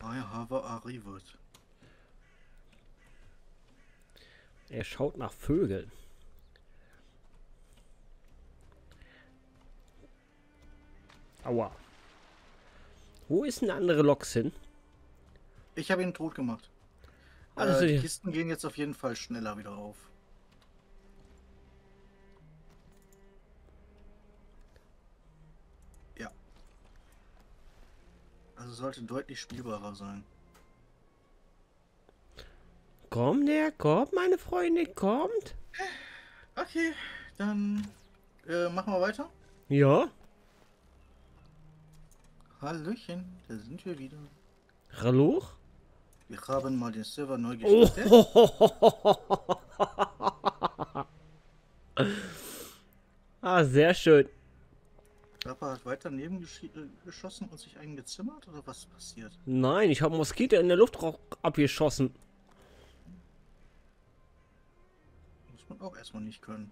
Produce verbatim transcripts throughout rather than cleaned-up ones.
I have a reward. Er schaut nach Vögeln. Aua. Wo ist eine andere Loks hin? Ich habe ihn tot gemacht. Also äh, die die- Kisten gehen jetzt auf jeden Fall schneller wieder auf. Ja. Also sollte deutlich spielbarer sein. Kommt der, kommt, meine Freundin, kommt. Okay, dann äh, machen wir weiter. Ja. Hallöchen, da sind wir wieder. Hallo? Wir haben mal den Server neu Oh. gestartet. Ah, sehr schön. Papa hat weiter neben gesch äh, geschossen und sich eingezimmert oder was ist passiert? Nein, ich habe Moskito in der Luft abgeschossen. Muss man auch erstmal nicht können.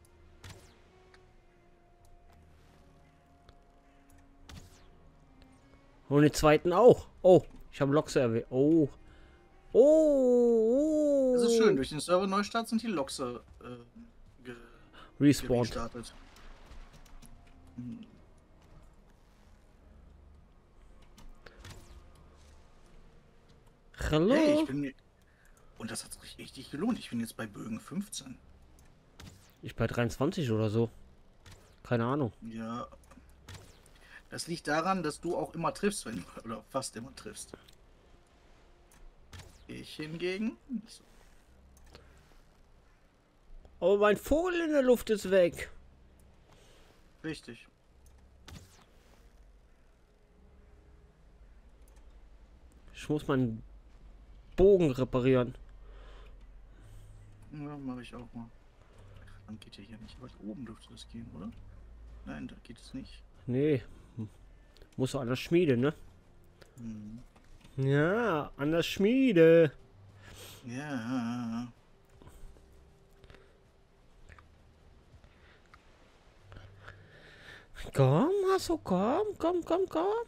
Und den zweiten auch. Oh, ich habe Loks erwähnt. Oh. Oh. Das ist schön, durch den Server Neustart sind die Loks äh, ge Respawned. gestartet. Hm. Hallo? Hey, ich bin. Und das hat sich richtig gelohnt. Ich bin jetzt bei Bögen fünfzehn. Ich bei dreiundzwanzig oder so. Keine Ahnung. Ja. Das liegt daran, dass du auch immer triffst, wenn du. Oder fast immer triffst. Ich hingegen. Nicht so. Oh, mein Vogel in der Luft ist weg. Richtig. Ich muss meinen Bogen reparieren. Ja, mache ich auch mal. Dann geht ja hier nicht. Aber oben dürfte das gehen, oder? Nein, da geht es nicht. Nee. Muss an der Schmiede, ne? Hm. Ja, an der Schmiede. Ja. Komm, Hasso, komm, komm, komm, komm.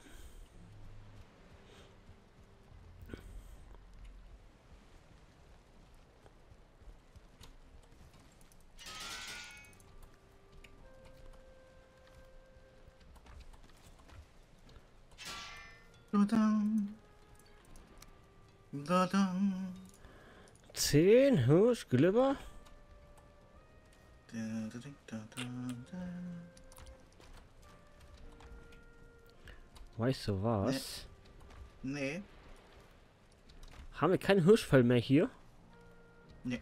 Da-dam. Da-dam. Zehn Hirschglibber. Da-da-da-da-da. Weißt du was? Nee. Haben wir keinen Hirschfell mehr hier? Nee.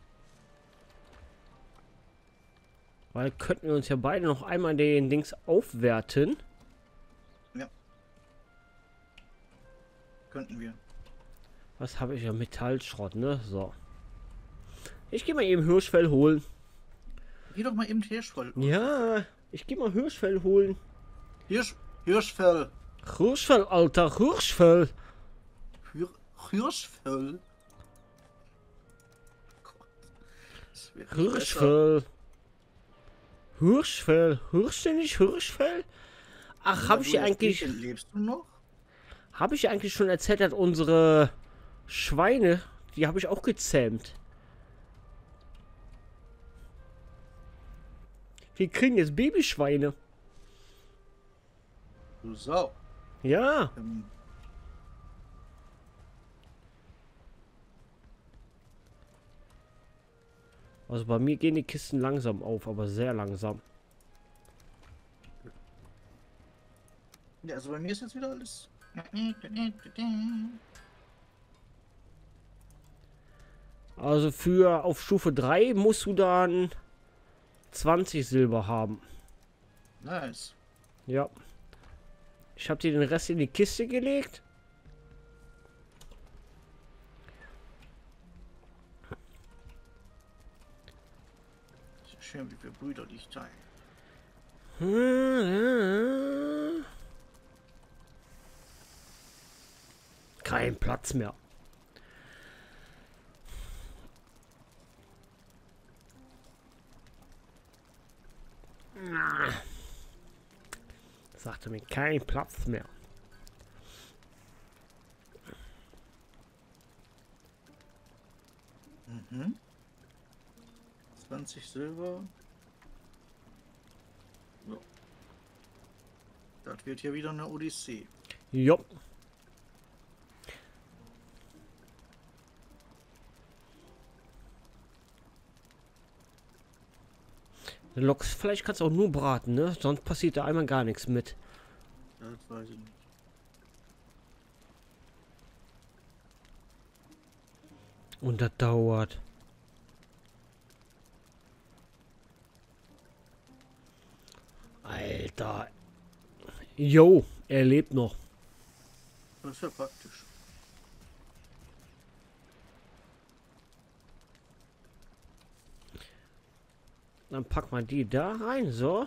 Weil könnten wir uns ja beide noch einmal den Dings aufwerten. Ja. Könnten wir. Was habe ich ja? Metallschrott, ne? So. Ich gehe mal eben Hirschfell holen. Geh doch mal eben Hirschfell. Ja, ich gehe mal Hirschfell holen. Hirsch, Hirschfell. Hirschfell, Alter, Hirschfell. Hir Hirschfell. Gott. Das wird nicht besser. Hirschfell. Hirschfell. Hirsch denn nicht Hirschfell? Ach, habe ich Du, dir eigentlich... Lebst du noch? Habe ich eigentlich schon erzählt, dass unsere Schweine, die habe ich auch gezähmt. Wir kriegen jetzt Babyschweine. Du Sau. Ja. Ähm, Also bei mir gehen die Kisten langsam auf, aber sehr langsam. ja, also bei mir ist jetzt wieder alles. Also für auf Stufe drei musst du dann zwanzig Silber haben. Nice. Ja. Ich habe dir den Rest in die Kiste gelegt. Ist schön, wie wir Brüder dich teilen. Kein Platz mehr. Sagte mir kein Platz mehr. Mhm. zwanzig Silber. So. Das wird hier wieder eine Odyssee. Jo. Loksfleisch kannst du auch nur braten, ne? Sonst passiert da einmal gar nichts mit. Das weiß ich nicht. Und das dauert. Alter. Jo, er lebt noch. Das ist ja praktisch. Dann pack mal die da rein, so.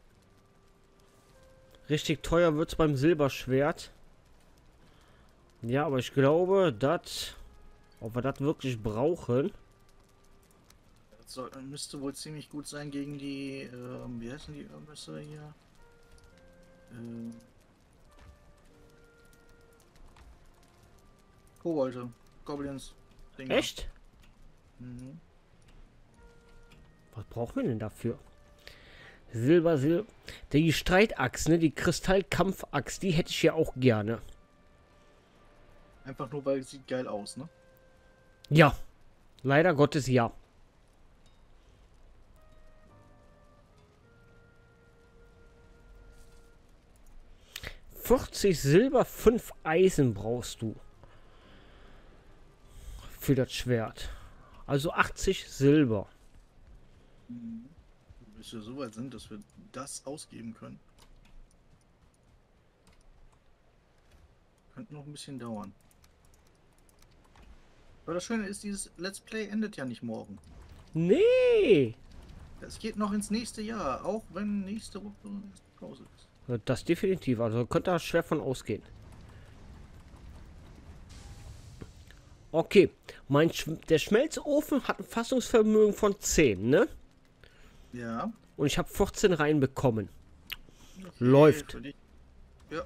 Richtig teuer wird's beim Silberschwert. Ja, aber ich glaube, dass... Ob wir das wirklich brauchen. Das soll, müsste wohl ziemlich gut sein gegen die, ähm, wie heißen die Messer hier? Ähm, Kobolde, Goblins. Dinger. Echt? Mhm. Was brauchen wir denn dafür? Silber, Silber. Die Streitaxt, ne? Die Kristallkampfaxt, die hätte ich ja auch gerne. Einfach nur, weil es sieht geil aus, ne? Ja. Leider Gottes ja. vierzig Silber, fünf Eisen brauchst du. Für das Schwert. Also achtzig Silber. Mhm. Bis wir so weit sind, dass wir das ausgeben können. Könnte noch ein bisschen dauern. Aber das Schöne ist, dieses Let's Play endet ja nicht morgen. Nee. Es geht noch ins nächste Jahr, auch wenn nächste Woche Pause ist. Das definitiv. Also könnte da schwer von ausgehen. Okay. Mein Sch der Schmelzofen hat ein Fassungsvermögen von zehn, ne? Ja. Und ich habe vierzehn reinbekommen. Okay, Läuft. für dich. Ja.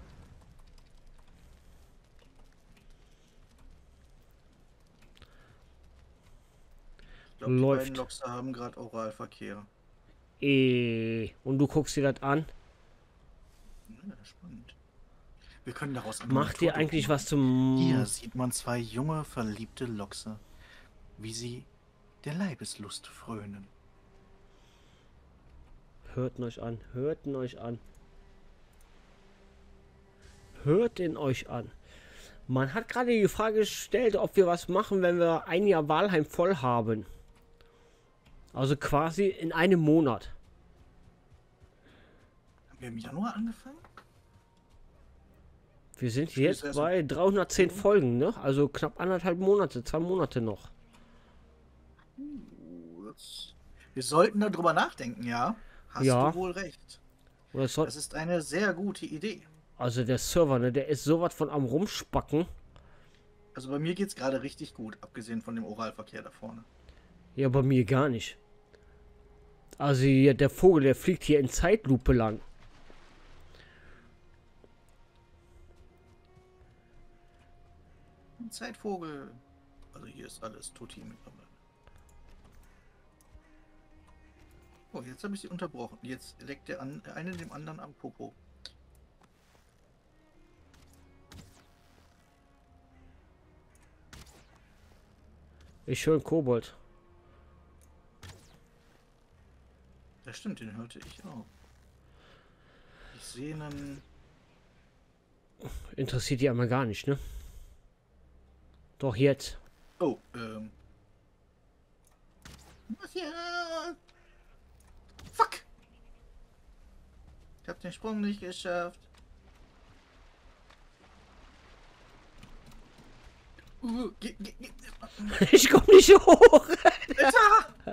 Ich glaube, die Läuft. beiden Loks haben gerade Oralverkehr. Eh. Und du guckst dir das an. Ja, spannend. Wir können daraus eine Macht dir Naturdoku eigentlich machen. was zum... Hier sieht man zwei junge, verliebte Lochse, wie sie der Leibeslust frönen. Hört ihn euch an. Hört ihn euch an. Hört ihn euch an. Man hat gerade die Frage gestellt, ob wir was machen, wenn wir ein Jahr Walheim voll haben. Also quasi in einem Monat. Haben wir im Januar angefangen? Wir sind Spielst jetzt du erst bei dreihundertzehn Folgen, ne? Also knapp anderthalb Monate, zwei Monate noch. Uh, das- Wir sollten darüber nachdenken, ja. Hast Ja. du wohl recht. Oder soll, Das ist eine sehr gute Idee. also der Server, ne? Der ist sowas von am Rumspacken. Also bei mir geht's gerade richtig gut, abgesehen von dem Oralverkehr da vorne. Ja, bei mir gar nicht. Also hier, der Vogel, der fliegt hier in Zeitlupe lang. Ein Zeitvogel. Also hier ist alles Tutti mittlerweile. Oh, jetzt habe ich sie unterbrochen. Jetzt leckt der an, eine dem anderen am Popo. Ich höre einen Kobold. Das stimmt, den hörte ich auch. Ich sehe einen... Interessiert die einmal gar nicht, ne? Doch jetzt. Oh, ähm... Was hier? Fuck! Ich hab den Sprung nicht geschafft. Uh, ge, ge, ge. Ich komm nicht hoch. Alter!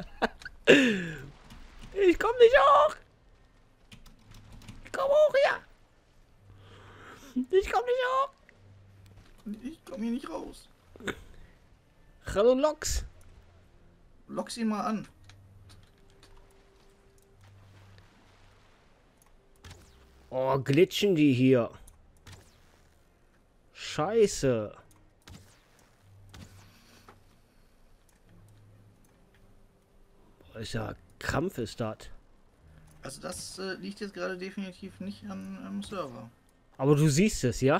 Ich komm nicht hoch. Ich komm hoch hier. Ich komm nicht hoch. Ich komme hier nicht raus. Hallo Loks. Lock's ihn mal an. Oh, glitschen die hier. Scheiße. ist ja Krampf ist das. Also das äh, liegt jetzt gerade definitiv nicht an, am Server. Aber du siehst es, ja?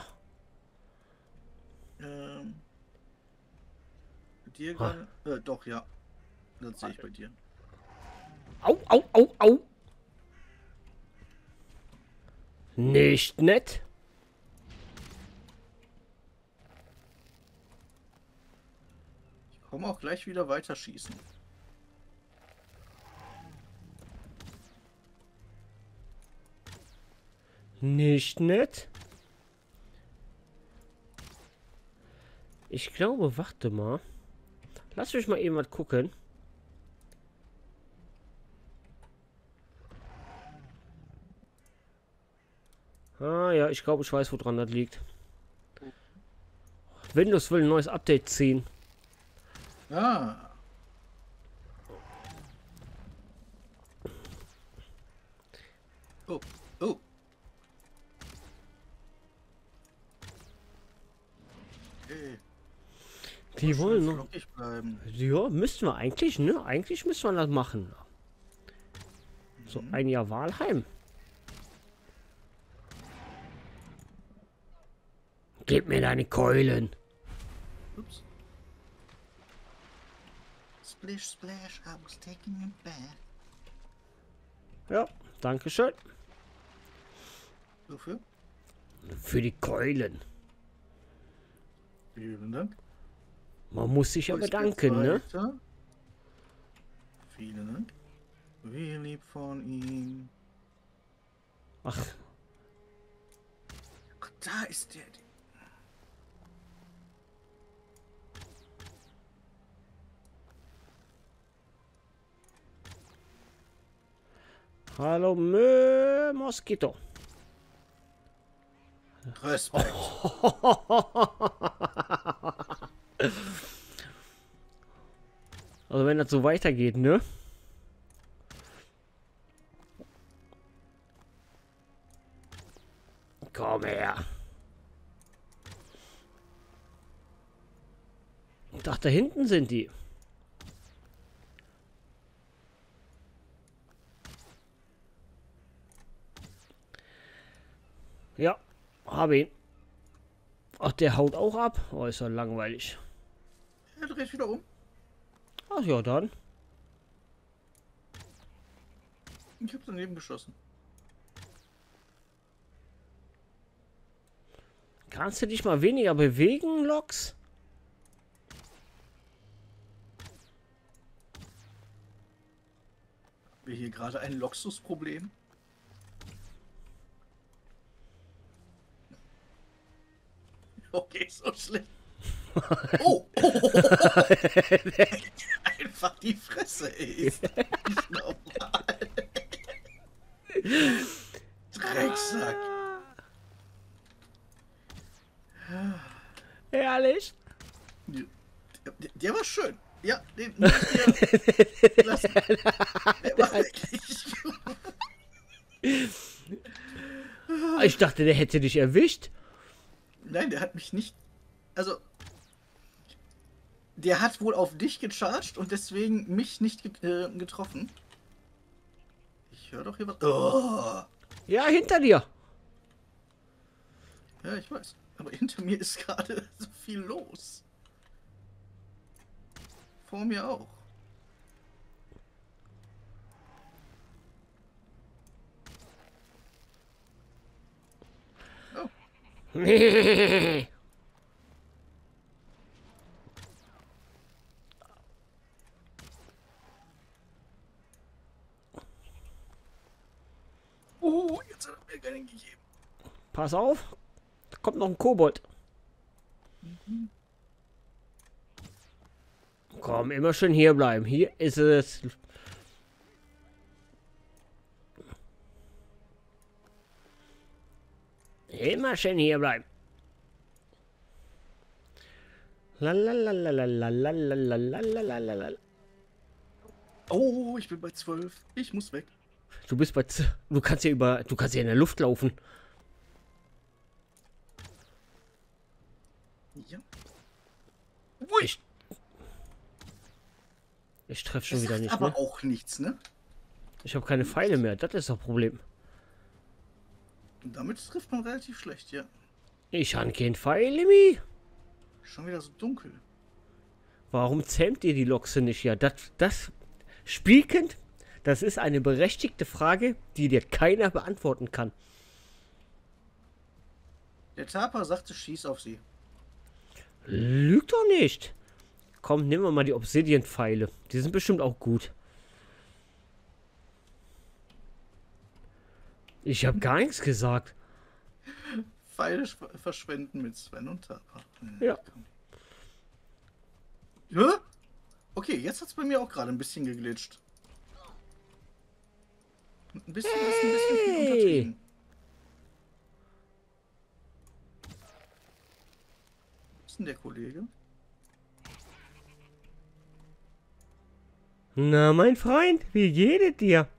Ähm, bei dir Ah. gerade? Äh, doch, ja. Das sehe ich bei dir. Au, au, au, au. Nicht nett. Ich komme auch gleich wieder weiter schießen. Nicht nett. Ich glaube, warte mal. Lass mich mal eben was gucken. Ah ja, ich glaube, ich weiß, woran das liegt. Windows will ein neues Update ziehen. Ah. Oh, oh. Okay. Die Schön wollen noch. flockig bleiben. Ja, müssten wir eigentlich, ne? Eigentlich müssten wir das machen. So, Mhm. ein Jahr Walheim. Gib mir deine Keulen. Ups. Splish, splash, I was taking a bath. Ja, danke schön. Wofür? Für die Keulen. Vielen Dank. Man muss sich ja Wo ist bedanken, jetzt ne? weiter? Vielen Dank. Wie lieb von ihm. Ach, Ach, da ist der. hallo Mö Moskito. Respekt. Also wenn das so weitergeht, ne? Komm her. Ich dachte, da hinten sind die. Ja, habe ihn. Ach, der haut auch ab. Oh, ist ja langweilig. Er dreht wieder um. Ach ja, dann. Ich habe daneben geschossen. Kannst du dich mal weniger bewegen, Loks? Haben wir hier gerade ein Luxusproblem? Okay, so schlimm. Oh! Einfach die Fresse, ey. Ist nicht normal. Drecksack. Ehrlich? Der, der, der war schön. Ja, den muss ich dir lassen. Der war wirklich. Ich dachte, der hätte dich erwischt. Nein, der hat mich nicht. Also. Der hat wohl auf dich gecharged und deswegen mich nicht get äh, getroffen. Ich höre doch hier was. Oh. Ja, hinter dir. Ja, ich weiß. Aber hinter mir ist gerade so viel los. Vor mir auch. Oh. Oh, jetzt hat er mir keinen gegeben. Pass auf. Da kommt noch ein Kobold. Mhm. Komm, immer schön hier bleiben. Hier ist es. Immer schön hier bleiben. Lalalalalalalalalalalalala. Oh, ich bin bei zwölf. Ich muss weg. Du bist bei. Z du kannst ja über. Du kannst ja in der Luft laufen. Ja. Ui. Ich, Ich treffe schon Das wieder sagt nicht, aber ne? auch nichts, ne? Ich habe keine Pfeile mehr, das ist das Problem. Und damit trifft man relativ schlecht, ja. Ich habe keinen Pfeil, Limmi. Schon wieder so dunkel. Warum zähmt ihr die Lochse nicht? Ja, das, das, Spielkind, das ist eine berechtigte Frage, die dir keiner beantworten kann. Der Tapa sagte, schieß auf sie. Lügt doch nicht. Komm, nehmen wir mal die Obsidian-Pfeile. Die sind bestimmt auch gut. Ich habe gar nichts gesagt. Pfeile sch- verschwenden mit Sven und Tapa. Ja. Hä? Okay, jetzt hat es bei mir auch gerade ein bisschen geglitscht. Ein bisschen ist ein bisschen viel Hey! untertrieben. Was ist denn der Kollege? Na, mein Freund, wie geht es dir?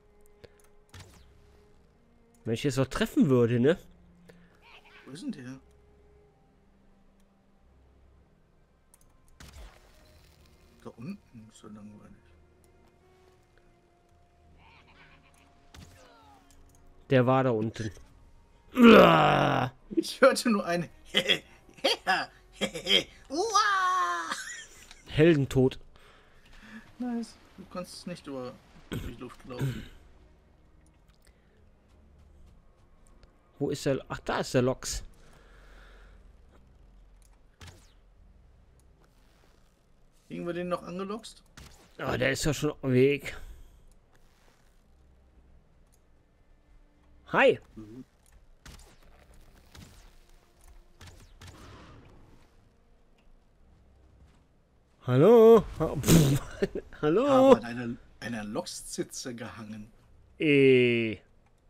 Wenn ich jetzt noch treffen würde, ne? Wo ist denn der? Da unten ist so langweilig. Der war da unten. Uah! Ich hörte nur ein Uah! Heldentod. Nice. Du kannst nicht über die Luft laufen. Wo ist der? Ach, da ist der Loks. Kriegen wir den noch angeloxt? Ah, der ist ja schon auf dem Weg. Hi. Hallo. Ha- Pff. Hallo. Aber an einer, einer Lokstsitze gehangen. Eh.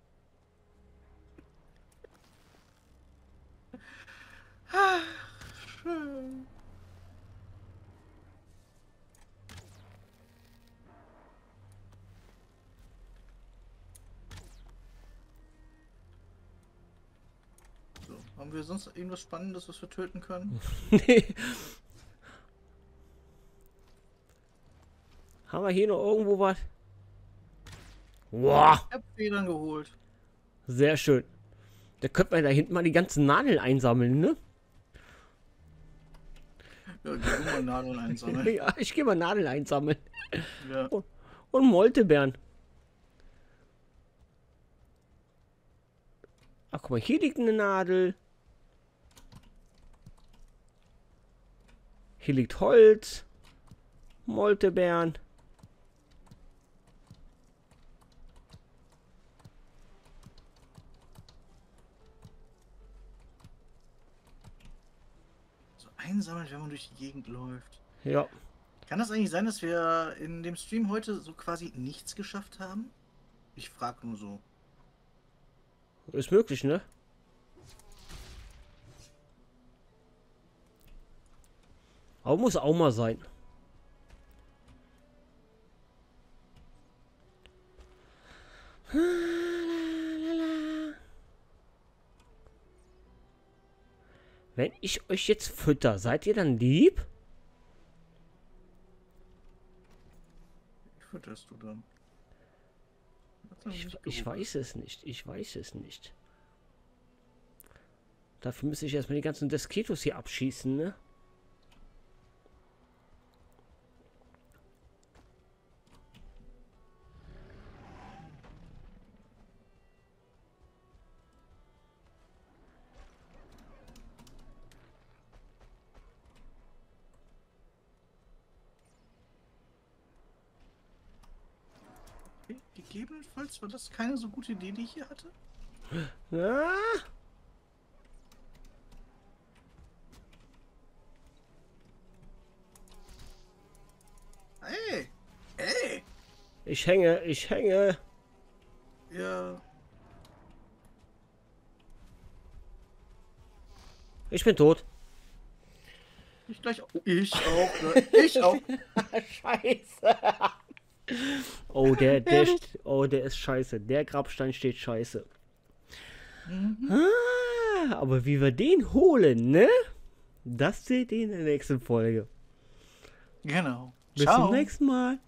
Schön. So, haben wir sonst irgendwas Spannendes, was wir töten können? Nee. Haben wir hier noch irgendwo was? Wow. Ich hab Federn geholt. Sehr schön. Da könnte man da hinten mal die ganzen Nadeln einsammeln, ne? Ja, geh du mal Nadeln einsammeln. Ja, ich gehe mal Nadeln einsammeln. Ja. Und Moltebeeren. Ach, guck mal, hier liegt eine Nadel. Hier liegt Holz. Moltebeeren. So einsammeln, wenn man durch die Gegend läuft. Ja. Kann das eigentlich sein, dass wir in dem Stream heute so quasi nichts geschafft haben? Ich frag nur so. Ist möglich, ne? Aber muss auch mal sein. Wenn ich euch jetzt fütter, seid ihr dann lieb? Wie fütterst du dann? Das hab Ich, nicht ich gegoogelt. weiß es nicht. Ich weiß es nicht. Dafür müsste ich erstmal die ganzen Deskitos hier abschießen, ne? Okay, gegebenenfalls war das keine so gute Idee, die ich hier hatte. Ah, Hey! Hey! ich hänge, ich hänge. Ja. Ich bin tot. Ich gleich auch. Ich auch. Ne? Ich auch. Scheiße. Oh, der, der, st- oh, der ist scheiße. Der Grabstein steht scheiße. Mhm. Ah, aber wie wir den holen, ne? Das seht ihr in der nächsten Folge. Genau. Bis zum nächsten Mal.